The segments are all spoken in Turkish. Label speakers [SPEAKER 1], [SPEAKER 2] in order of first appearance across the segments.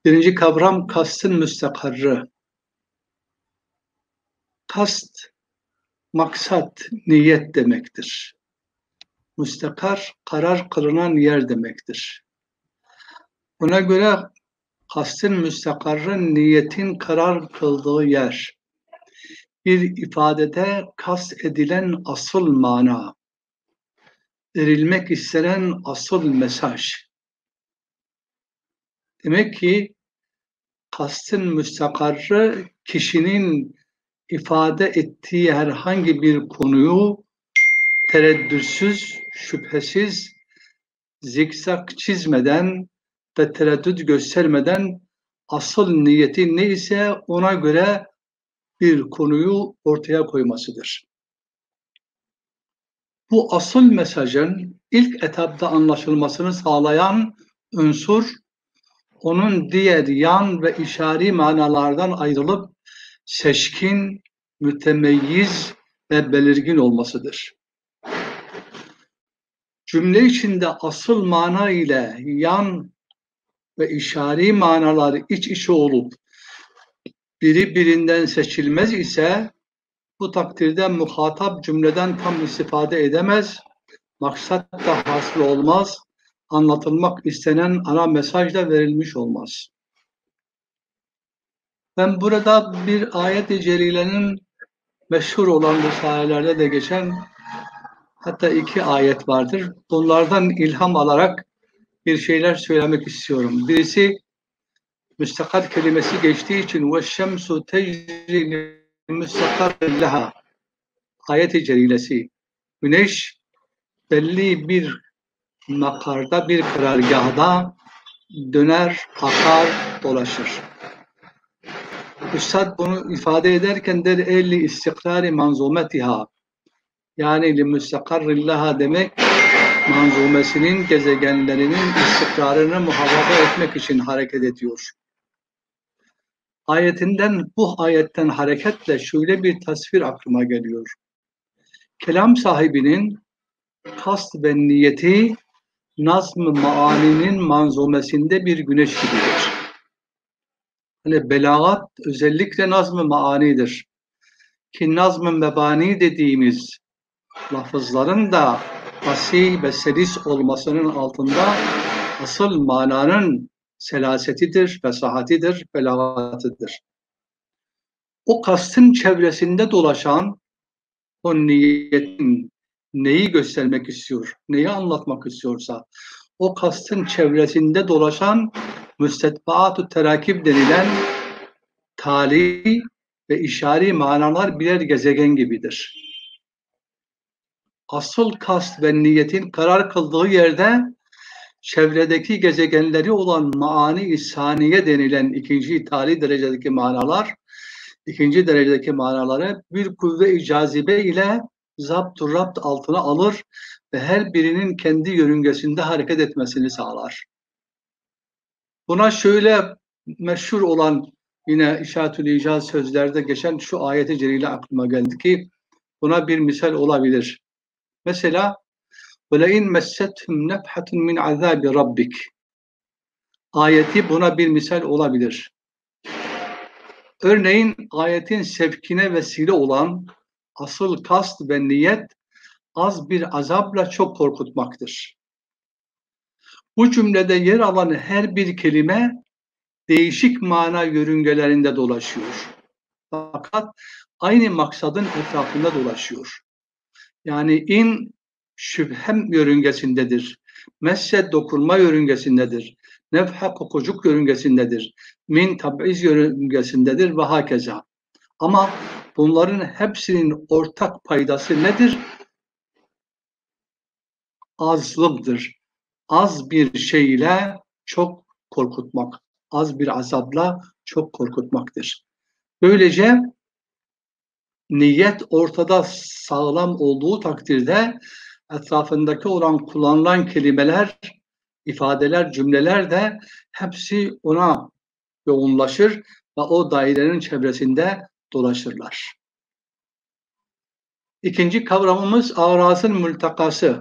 [SPEAKER 1] Birinci kavram kastın müstakarrı. Kast, maksat, niyet demektir. Müstakar, karar kılınan yer demektir. Buna göre kastın müstakarrı, niyetin karar kıldığı yer. Bir ifadede kast edilen asıl mana, verilmek istenen asıl mesaj. Demek ki kastın müstakarrı kişinin ifade ettiği herhangi bir konuyu tereddütsüz, şüphesiz, zikzak çizmeden ve tereddüt göstermeden asıl niyeti neyse ona göre bir konuyu ortaya koymasıdır. Bu asıl mesajın ilk etapta anlaşılmasını sağlayan unsur, onun diğer yan ve işari manalardan ayrılıp seçkin, mütemeyyiz ve belirgin olmasıdır. Cümle içinde asıl mana ile yan ve işari manalar iç içe olup biri birinden seçilmez ise bu takdirde muhatap cümleden tam istifade edemez, maksat da hasıl olmaz, anlatılmak istenen ana mesaj da verilmiş olmaz. Ben burada bir ayet-i celilenin meşhur olan risalelerde de geçen hatta 2 ayet vardır. Bunlardan ilham alarak bir şeyler söylemek istiyorum. Birisi müstakar kelimesi geçtiği için وَالشَّمْسُ تَجْرِي مُسْتَقَرٍ لَهَا ayet-i celilesi. Güneş belli bir makarda, bir karargahda döner, akar, dolaşır. Üstad bunu ifade ederken der elli istikrari manzumetiha, yani li müstakarrillaha demek manzumesinin, gezegenlerinin istikrarını muhafaza etmek için hareket ediyor. Bu ayetten hareketle şöyle bir tasvir aklıma geliyor. Kelam sahibinin kast ve niyeti nazm-ı maaninin manzumesinde bir güneş gibidir. Hani belagat özellikle nazm-ı maanidir. Ki nazm-ı mebani dediğimiz lafızların da fasih ve selis olmasının altında asıl mananın selasetidir, fesahatidir, belagatıdır. O kastın çevresinde dolaşan o niyetin neyi göstermek istiyor, neyi anlatmak istiyorsa o kastın çevresinde dolaşan müstetbaat-ı terakip denilen tali ve işari manalar birer gezegen gibidir. Asıl kast ve niyetin karar kıldığı yerde çevredeki gezegenleri olan maani-i saniye denilen ikinci tali derecedeki manalar, ikinci derecedeki manaları bir kuvve-i cazibe ile zapt-ı rapt altına alır ve her birinin kendi yörüngesinde hareket etmesini sağlar. Buna şöyle meşhur olan yine İşaretül İcaz sözlerde geçen şu ayet-i celile aklıma geldi ki buna bir misal olabilir. Mesela وَلَاِنْ مَسَّتْهُمْ نَفْحَةٌ مِنْ عَذَابِ رَبِّكِ ayeti buna bir misal olabilir. Örneğin ayetin sevkine vesile olan asıl kast ve niyet az bir azapla çok korkutmaktır. Bu cümlede yer alan her bir kelime değişik mana yörüngelerinde dolaşıyor. Fakat aynı maksadın etrafında dolaşıyor. Yani in şüphem yörüngesindedir. Messe dokunma yörüngesindedir. Nefhe kokucuk yörüngesindedir. Min tabiz yörüngesindedir ve hakeza. Ama bunların hepsinin ortak paydası nedir? Azlıktır. Az bir şeyle çok korkutmak. Az bir azapla çok korkutmaktır. Böylece niyet ortada sağlam olduğu takdirde etrafındaki olan kullanılan kelimeler, ifadeler, cümleler de hepsi ona yoğunlaşır ve o dairenin çevresinde dolaşırlar. İkinci kavramımız ağrazın mültakası.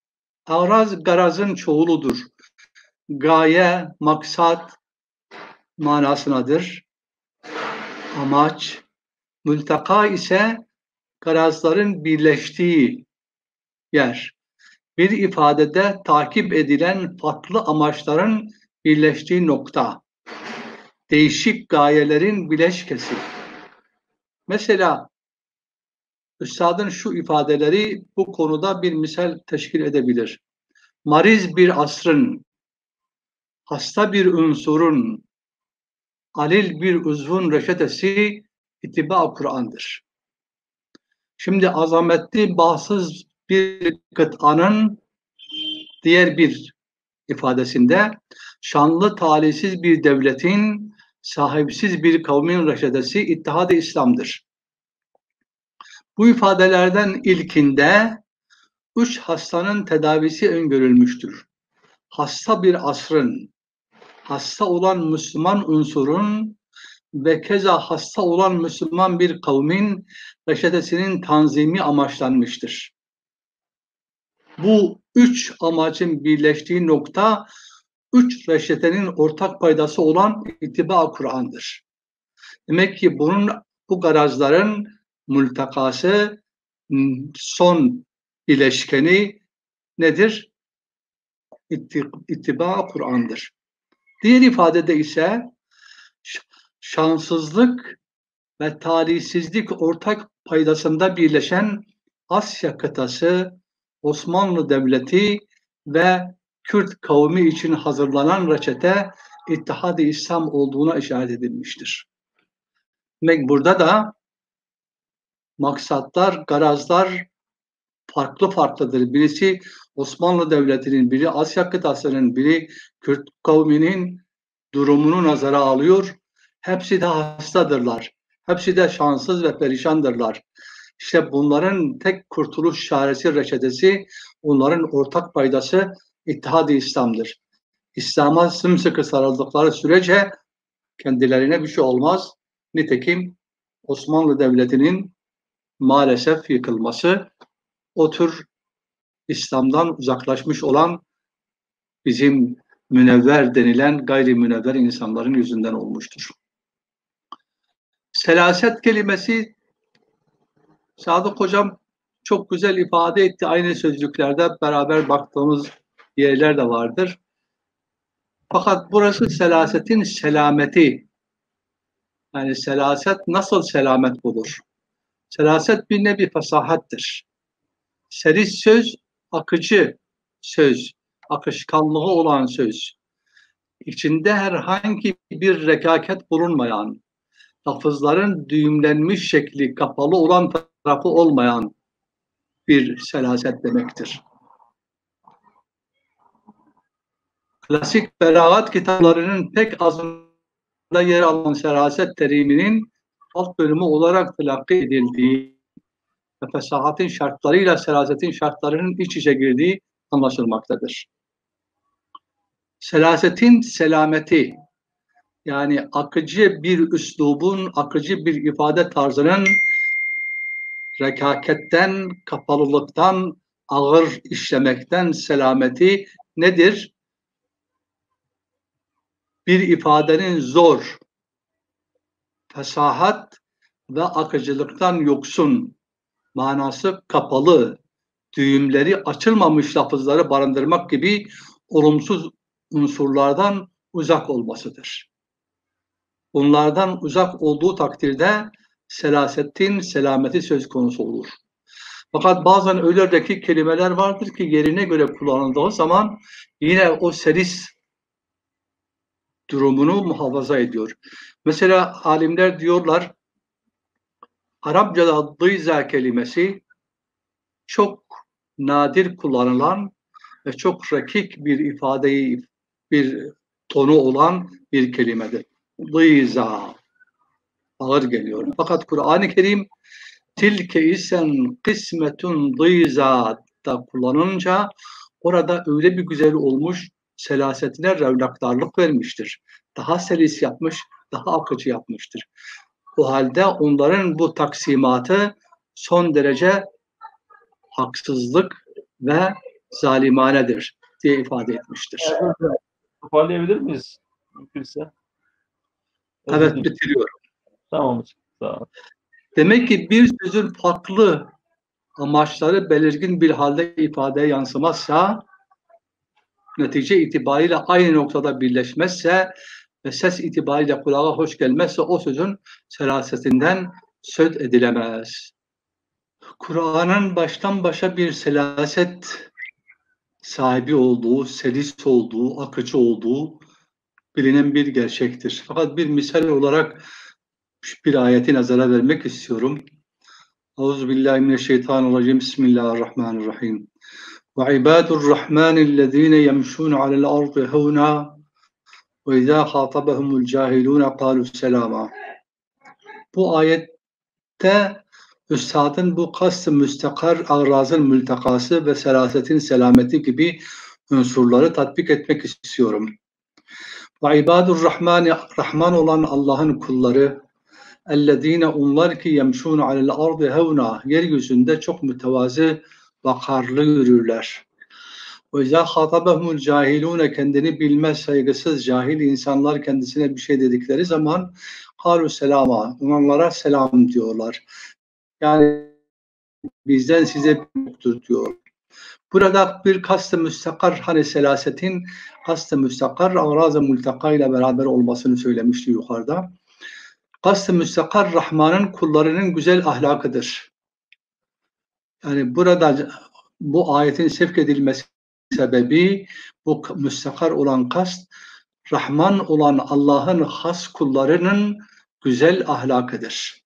[SPEAKER 1] Ağraz, garazın çoğuludur. Gaye, maksat, manasınadır. Amaç, mülteka ise garazların birleştiği yer. Bir ifadede takip edilen farklı amaçların birleştiği nokta. Değişik gayelerin bileşkesi. Mesela Üstadın şu ifadeleri bu konuda bir misal teşkil edebilir. Mariz bir asrın, hasta bir unsurun, alil bir uzvun reçetesi ittiba Kur'an'dır. Şimdi azametli, bağımsız bir kıtanın diğer bir ifadesinde şanlı talihsiz bir devletin, sahipsiz bir kavmin reçetesi İttihad-ı İslam'dır. Bu ifadelerden ilkinde 3 hastanın tedavisi öngörülmüştür. Hasta bir asrın, hasta olan Müslüman unsurun ve keza hasta olan Müslüman bir kavmin reçetesinin tanzimi amaçlanmıştır. Bu 3 amacın birleştiği nokta 3 reçetenin ortak paydası olan ittiba Kur'an'dır. Demek ki bu garazların mültekası, son bileşkeni nedir? İttiba Kur'an'dır. Diğer ifadede ise şanssızlık ve talihsizlik ortak paydasında birleşen Asya kıtası, Osmanlı Devleti ve Kürt kavmi için hazırlanan reçete İttihad-ı İslam olduğuna işaret edilmiştir. Demek burada da maksatlar, garazlar farklıdır. Birisi Osmanlı Devleti'nin, biri Asya kıtasının, biri Kürt kavminin durumunu nazara alıyor. Hepsi de hastadırlar. Hepsi de şanssız ve perişandırlar. İşte bunların tek kurtuluş çaresi, reçetesi, onların ortak paydası İttihad-ı İslam'dır. İslam'a sımsıkı sarıldıkları sürece kendilerine bir şey olmaz. Nitekim Osmanlı Devleti'nin maalesef yıkılması o tür İslam'dan uzaklaşmış olan bizim münevver denilen gayrimünevver insanların yüzünden olmuştur. Selaset kelimesi Sadık Hocam çok güzel ifade etti. Aynı sözlüklerde beraber baktığımız yerler de vardır. Fakat burası selasetin selameti. Yani selaset nasıl selamet bulur? Selaset bir nevi fasahattir. Seris söz, akıcı söz, akışkanlığı olan söz. İçinde herhangi bir rekaket bulunmayan, lafızların düğümlenmiş şekli kapalı olan tarafı olmayan bir selaset demektir. Klasik belagat kitaplarının pek azında yer alan selaset teriminin alt bölümü olarak telakki edildiği ve fesahatin şartlarıyla selasetin şartlarının iç içe girdiği anlaşılmaktadır. Selasetin selameti, yani akıcı bir üslubun, akıcı bir ifade tarzının rekaketten, kapalılıktan, ağır işlemekten selameti nedir? Bir ifadenin zor, fesahat ve akıcılıktan yoksun, manası kapalı, düğümleri açılmamış lafızları barındırmak gibi olumsuz unsurlardan uzak olmasıdır. Bunlardan uzak olduğu takdirde selasetin selameti söz konusu olur. Fakat bazen öylerdeki kelimeler vardır ki yerine göre kullanıldığı zaman yine o seris durumunu muhafaza ediyor. Mesela alimler diyorlar, Arapçada dıyza kelimesi çok nadir kullanılan ve çok rakik bir ifadeyi, bir tonu olan bir kelimedir. Dıyza, ağır geliyor. Fakat Kur'an-ı Kerim tilke isen kısmetun dıyza da kullanınca orada öyle bir güzel olmuş, selasetine revnaktarlık vermiştir. Daha selis yapmış, daha akıcı yapmıştır. O halde onların bu taksimatı son derece haksızlık ve zalimanedir diye ifade etmiştir.
[SPEAKER 2] Toparlayabilir miyiz? Mümkünse.
[SPEAKER 1] Evet, bitiriyorum.
[SPEAKER 2] Tamam hocam. Sağ ol.
[SPEAKER 1] Demek ki bir sözün farklı amaçları belirgin bir halde ifadeye yansımazsa, netice itibariyle aynı noktada birleşmezse ve ses itibariyle kulağa hoş gelmezse o sözün selasetinden söz edilemez. Kur'an'ın baştan başa bir selaset sahibi olduğu, selis olduğu, akıcı olduğu bilinen bir gerçektir. Fakat bir misal olarak bir ayeti nazara vermek istiyorum. Euzubillahimineşşeytanirracim. Bismillahirrahmanirrahim. Ve ibadurrahmanillezine yemşûne alel ardı hevna ve izâ khâtabahumul cahilûne kâlu selâma. Bu ayette Üstadın bu kast-ı müstakar, ağrazın mültekası ve selasetin selameti gibi unsurları tatbik etmek istiyorum. Ve ibadurrahmani, Rahman olan Allah'ın kulları, ellezine onlar ki yemşûne alel ardı hevna, yeryüzünde çok mütevazı, vakarlı yürürler. Ve izâ khâtabahumul cahilûne, kendini bilmez, saygısız, cahil insanlar kendisine bir şey dedikleri zaman kâlu selâma, onlara selam diyorlar. Yani bizden size yoktur diyor. Burada bir kast-ı müstakar, hani selasetin kast-ı müstakar, ağraz-ı mülteka ile beraber olmasını söylemişti yukarıda. Kast-ı müstakar, Rahman'ın kullarının güzel ahlakıdır. Yani burada bu ayetin sevk edilmesi sebebi, bu müstakar olan kast, Rahman olan Allah'ın has kullarının güzel ahlakıdır.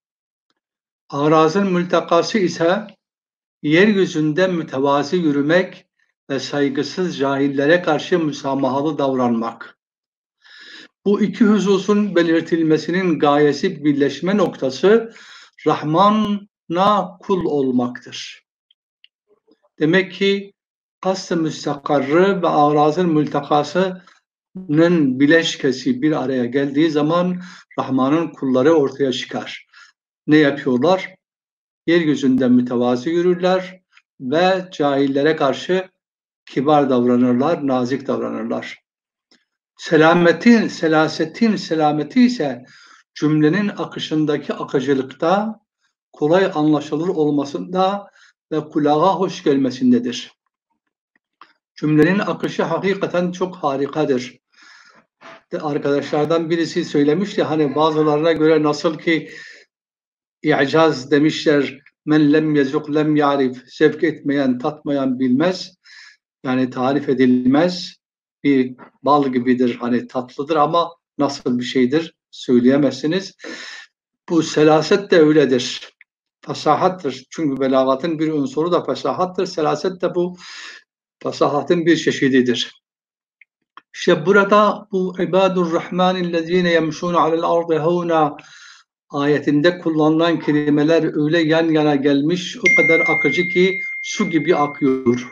[SPEAKER 1] Ağrazın mültekası ise yeryüzünde mütevazi yürümek ve saygısız cahillere karşı müsamahalı davranmak. Bu iki hususun belirtilmesinin gayesi, birleşme noktası Rahman'a kul olmaktır. Demek ki kast-ı müstakarrı ve ağrazın mültekasının bileşkesi bir araya geldiği zaman Rahman'ın kulları ortaya çıkar. Ne yapıyorlar? Yeryüzünde mütevazi yürürler ve cahillere karşı kibar davranırlar, nazik davranırlar. Selasetin selameti ise cümlenin akışındaki akıcılıkta, kolay anlaşılır olmasında ve kulağa hoş gelmesindedir. Cümlenin akışı hakikaten çok harikadır. Arkadaşlardan birisi söylemişti, hani bazılarına göre nasıl ki İ'caz demişler, men lem yezuk lem ya'rif, sevk etmeyen, tatmayan bilmez. Yani tarif edilmez. Bir bal gibidir, hani tatlıdır ama nasıl bir şeydir söyleyemezsiniz. Bu selaset de öyledir. Fasahattır. Çünkü belagatın bir unsuru da fasahattır. Selaset de bu fasahatın bir çeşididir. İşte burada bu ibadurrahmanillezine yemşûne alel ardı hevna ayetinde kullanılan kelimeler öyle yan yana gelmiş, o kadar akıcı ki su gibi akıyor.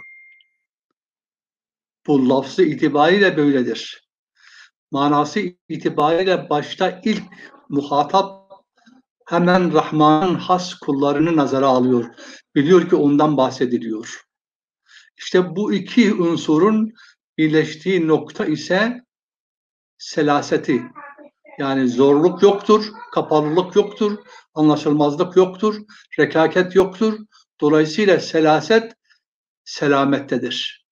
[SPEAKER 1] Bu lafzı itibariyle böyledir. Manası itibariyle başta ilk muhatap hemen Rahman'ın has kullarını nazara alıyor. Biliyor ki ondan bahsediliyor. İşte bu iki unsurun birleştiği nokta ise selaseti. Yani zorluk yoktur, kapalılık yoktur, anlaşılmazlık yoktur, rekaket yoktur. Dolayısıyla selaset selamettedir.